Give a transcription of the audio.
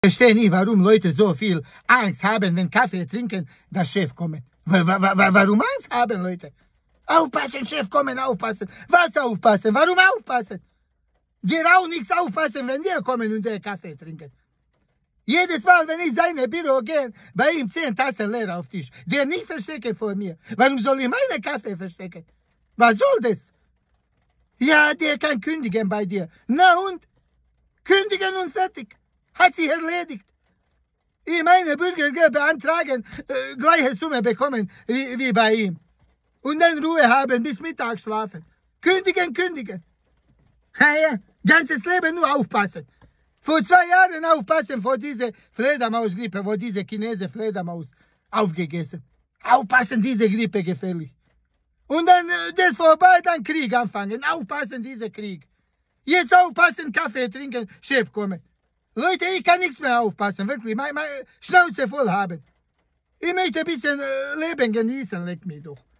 Ich verstehe nie, warum Leute so viel Angst haben, wenn Kaffee trinken, dass Chef kommt. Warum Angst haben, Leute? Aufpassen, Chef kommen, aufpassen. Was aufpassen? Warum aufpassen? Wir auch nichts aufpassen, wenn wir kommen und der Kaffee trinken. Jedes Mal, wenn ich seine Büro gehe, bei ihm 10 Tassen leer auf Tisch. Der nicht verstecken vor mir. Warum soll ich meine Kaffee verstecken? Was soll das? Ja, der kann kündigen bei dir. Na und? Kündigen und fertig. Hat sich erledigt. Ich meine Bürgergeld beantragen, gleiche Summe bekommen wie bei ihm. Und dann Ruhe haben, bis Mittag schlafen. Kündigen. Ja, ganzes Leben nur aufpassen. Vor 2 Jahren aufpassen vor dieser Fledermausgrippe, wo diese Chinese Fledermaus aufgegessen. Aufpassen, diese Grippe gefährlich. Und dann das vorbei, dann Krieg anfangen. Aufpassen, dieser Krieg. Jetzt aufpassen, Kaffee trinken, Chef kommen. Leute, ich kann nichts mehr aufpassen, wirklich. Meine Schnauze voll haben. Ich möchte ein bisschen Leben genießen, leck mich doch.